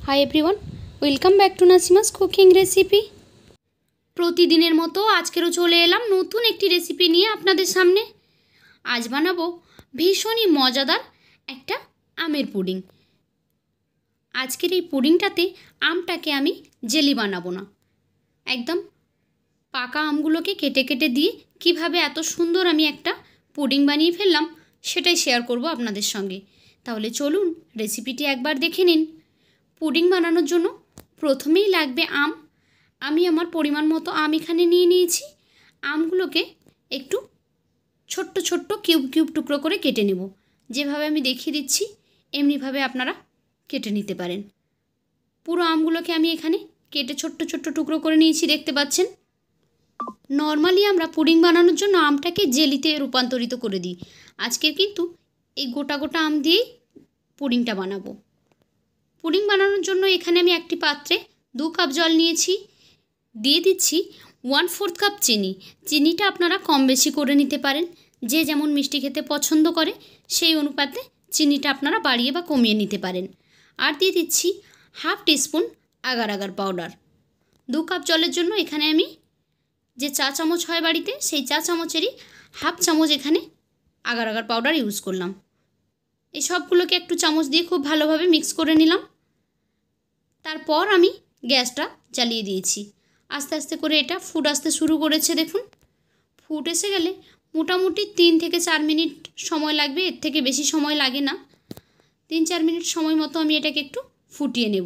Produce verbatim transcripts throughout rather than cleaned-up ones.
High everyone welcome back to Nasima's cooking recipe. प्रतिदिनेर मतो आजकेरो चले एलाम नतून एकटी रेसिपि निये आपनादेर सामने। आज बानाबो भीषण ही मजादार एकटा आमेर पुडिंग। आजकेर एई पुडिंगटाते आमटाके आमी जेली बानाबो ना, एकदम पाका आमगुलोके केटे केटे दिए किभाबे एत सुंदर आमी एकटा पुडिंग बानिये फेललाम सेटाई शेयर करब आपनादेर संगे। ताहले चलुन रेसिपिटी एकबार देखे निन। पुडिंग बानानोर जोन्नो प्रथमेई लागबे आम। आमी आमार परिमाण मतो आम एखाने निये नियेछि। आमगुलोके एकटु छोट्टो छोट्टो किউব किউব टुकरो करे केटे नेब। जेभाবে आमी देखिए दिচ্ছি एमनिभाবে आपनारा केटे निते पारेन। पुरो आमगुलोके आमी एखाने केटे छोट्टो छोट्टो टुकरो करे निয়েছি देखते पाচ্ছেন। नर्माली आमरा पुडिंग बानानोर जोन्नो आमटाके जेलिते रूपान्तरित करे दिই। आजकेर किन्तु এই গোটা গোটা আম দিয়েই পুডিংটা বানাবো। পুডিং বানানোর জন্য এখানে আমি একটি পাত্রে দু কাপ জল নিয়েছি, দিয়ে দিচ্ছি ওয়ান ফোর্থ কাপ চিনি। চিনিটা আপনারা কম বেশি করে নিতে পারেন, যে যেমন মিষ্টি খেতে পছন্দ করে সেই অনুপাতে চিনিটা আপনারা বাড়িয়ে বা কমিয়ে নিতে পারেন। আর দিয়ে দিচ্ছি half teaspoon agar agar powder. দু কাপ জলের জন্য এখানে আমি যে চা চামচ হয় বাড়িতে সেই চা চামচেরই হাফ চামচ এখানে আগার আগার পাউডার ইউজ করলাম। এই সবগুলোকে একটু চামচ দিয়ে খুব ভালোভাবে মিক্স করে নিলাম। তারপর আমি গ্যাসটা জ্বালিয়ে দিয়েছি। আস্তে আস্তে করে এটা ফুট আসতে শুরু করেছে। দেখুন ফুট এসে গেলে মোটামুটি তিন থেকে চার মিনিট সময় লাগবে, এর থেকে বেশি সময় লাগে না। তিন চার মিনিট সময় মতো আমি এটাকে একটু ফুটিয়ে নেব।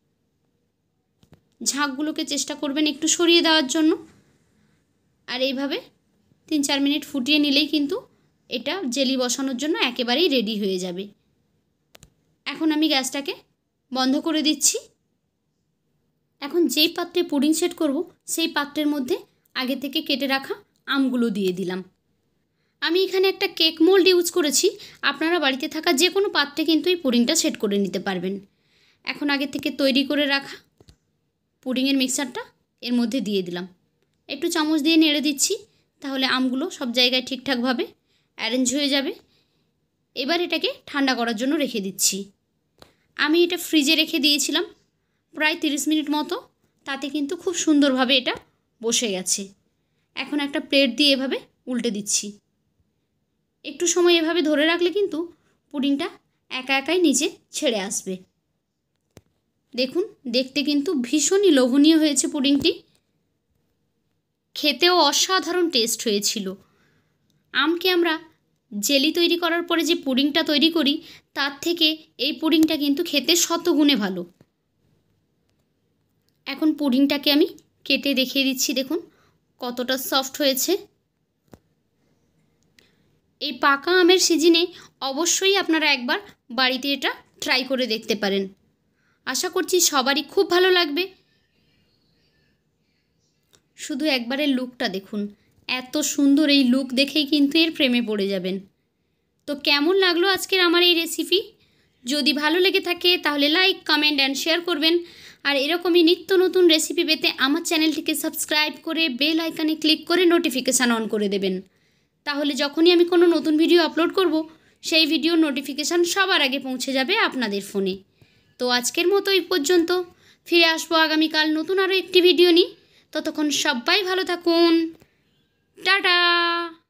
ঝাঁকগুলোকে চেষ্টা করবেন একটু সরিয়ে দেওয়ার জন্য। আর এইভাবে তিন চার মিনিট ফুটিয়ে নিলেই কিন্তু এটা জেলি বসানোর জন্য একেবারেই রেডি হয়ে যাবে। এখন আমি গ্যাসটাকে বন্ধ করে দিচ্ছি। এখন যেই পাত্রে পুডিং সেট করব সেই পাত্রের মধ্যে আগে থেকে কেটে রাখা আমগুলো দিয়ে দিলাম। আমি এখানে একটা কেক মোল্ড ইউজ করেছি, আপনারা বাড়িতে থাকা যে কোনো পাত্রে কিন্তু এই পুডিংটা সেট করে নিতে পারবেন। এখন আগে থেকে তৈরি করে রাখা পুডিংয়ের মিক্সচারটা এর মধ্যে দিয়ে দিলাম। একটু চামচ দিয়ে নেড়ে দিচ্ছি, তাহলে আমগুলো সব জায়গায় ঠিকঠাকভাবে অ্যারেঞ্জ হয়ে যাবে। এবার এটাকে ঠান্ডা করার জন্য রেখে দিচ্ছি। আমি এটা ফ্রিজে রেখে দিয়েছিলাম প্রায় তিরিশ মিনিট মতো, তাতে কিন্তু খুব সুন্দরভাবে এটা বসে গেছে। এখন একটা প্লেট দিয়ে এভাবে উল্টে দিচ্ছি। একটু সময় এভাবে ধরে রাখলে কিন্তু পুডিংটা একা একাই নিচে ছেড়ে আসবে। দেখুন দেখতে কিন্তু ভীষণই লোভনীয় হয়েছে পুডিংটি, খেতেও অসাধারণ টেস্ট হয়েছিল। আমকে আমরা জেলি তৈরি করার পরে যে পুডিংটা তৈরি করি তার থেকে এই পুডিংটা কিন্তু খেতে শতগুণে ভালো। এখন পুডিংটাকে আমি কেটে দেখিয়ে দিচ্ছি, দেখুন কতটা সফট হয়েছে। এই পাকা আমের সিজনে অবশ্যই আপনারা একবার বাড়িতে এটা ট্রাই করে দেখতে পারেন। আশা করছি সবারই খুব ভালো লাগবে। শুধু একবারের লুকটা দেখুন, এত সুন্দর এই লুক দেখেই কিন্তু এর প্রেমে পড়ে যাবেন। তো কেমন লাগলো আজকের আমার এই রেসিপি? যদি ভালো লেগে থাকে তাহলে লাইক কমেন্ট অ্যান্ড শেয়ার করবেন। আর এরকমই নিত্য নতুন রেসিপি পেতে আমার চ্যানেলটিকে সাবস্ক্রাইব করে বেল আইকনে ক্লিক করে নোটিফিকেশান অন করে দেবেন। তাহলে যখনই আমি কোনো নতুন ভিডিও আপলোড করব সেই ভিডিওর নোটিফিকেশান সবার আগে পৌঁছে যাবে আপনাদের ফোনে। তো আজকের মতো এই পর্যন্ত, ফিরে আসবো আগামীকাল নতুন আরও একটি ভিডিও নিয়ে। ততক্ষণ সবাই ভালো থাকুন। টাটা।